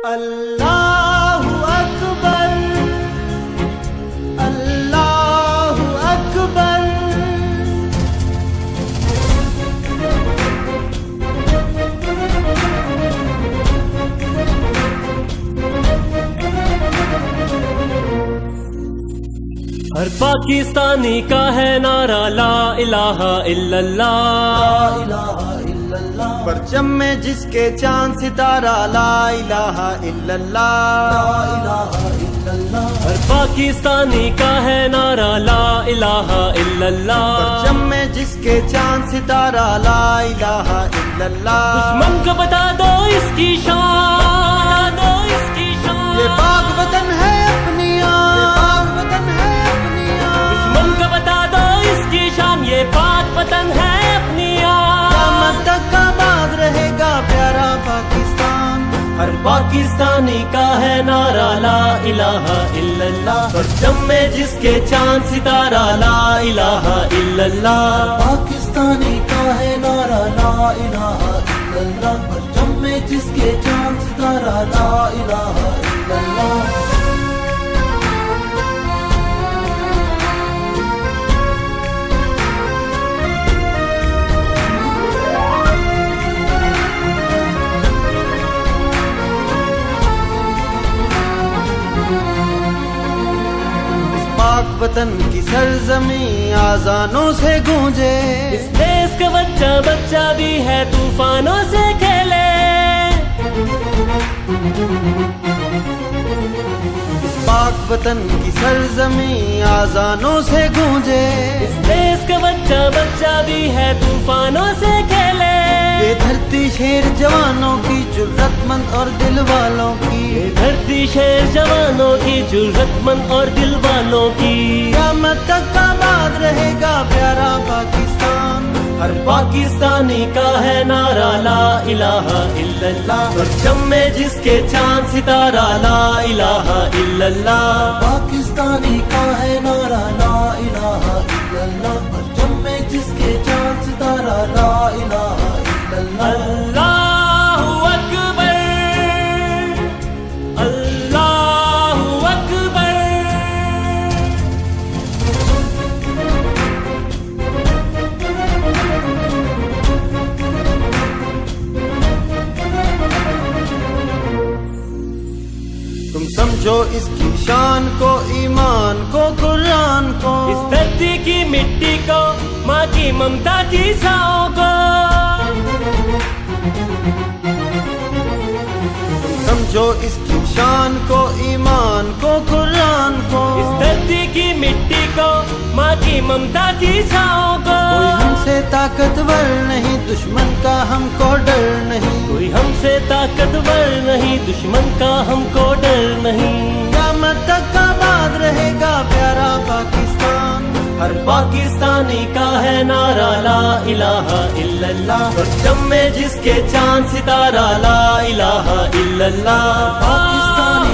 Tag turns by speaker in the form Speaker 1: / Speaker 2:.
Speaker 1: اللہ اکبر اللہ اکبر۔
Speaker 2: ہر پاکستانی کا ہے نعرہ لا الہ الا اللہ،
Speaker 1: پرچم میں جس کے چاند ستارہ لا الہ الا اللہ۔
Speaker 2: ہر پاکستانی کا ہے نعرہ لا الہ الا اللہ،
Speaker 1: پرچم میں جس کے چاند ستارہ لا الہ الا اللہ۔
Speaker 2: دشمن کو بتا دو اس کی شان،
Speaker 1: یہ پاک وطن ہے اپنی آن، وطن ہے اپنی آن۔
Speaker 2: دشمن کو بتا دو اس کی شان، یہ پاک وطن ہے اپنی آن۔
Speaker 1: قیامت تک آباد رہے گا پیارا پاکستان،
Speaker 2: ہر پاکستانی کا ہے نعرہ لا الہ الا اللہ، پرچم میں جس کے چاند ستارہ لا الہ الا اللہ۔
Speaker 1: پاکستانی کا ہے نعرہ لا الہ الا اللہ، پرچم میں جس کے چاند ستارہ لا الہ الا اللہ۔ پاک وطن کی سرزمین آذانوں سے گونجے،
Speaker 2: اس دیش کا بچہ بچہ بھی ہے طوفانوں سے کھیلے،
Speaker 1: اس پاک وطن کی سرزمین آذانوں سے گونجے،
Speaker 2: اس دیش کا بچہ بچہ بھی ہے طوفانوں سے کھیلے۔
Speaker 1: یہ دھرتی شیر جوانوں کی جرأت مند اور دل والوں کی،
Speaker 2: یہ دھرتی شیر جوانوں کی جرأت مند اور دل والوں کی۔
Speaker 1: قیامت تک آباد رہے گا پیارا پاکستان،
Speaker 2: ہر پاکستانی کا ہے نعرہ لا الہ الا اللہ، پرچم میں جس کے چاند ستارہ لا الہ الا اللہ۔
Speaker 1: پاکستانی کا ہے نعرہ لا الہ الا اللہ، پرچم میں جس کے چاند ستارہ لا الہ الا اللہ۔
Speaker 2: اللہ اکبر اللہ اکبر۔
Speaker 1: تم سمجھو اس کی شان کو، ایمان کو، قرآن کو،
Speaker 2: اس دھرتی کی مٹی کو، ماں کی ممتا کی چھاؤں کو،
Speaker 1: سمجھو اس کی شان کو، ایمان کو، قرآن کو۔
Speaker 2: اس دھرتی کی مٹی کو، ماں کی ممتا کی چھاؤں کو۔
Speaker 1: کوئی ہم سے طاقتور نہیں، دشمن کا ہم کو ڈر نہیں،
Speaker 2: کوئی ہم سے طاقتور نہیں، دشمن کا ہم کو ڈر نہیں۔
Speaker 1: قیامت تک آباد رہے گا پیارا پاکستان،
Speaker 2: ہر پاکستانی کا ہے نعرہ لا الہ الا اللہ، پرچم میں جس کے چاند ستارہ لا الہ الا اللہ۔
Speaker 1: پاکستان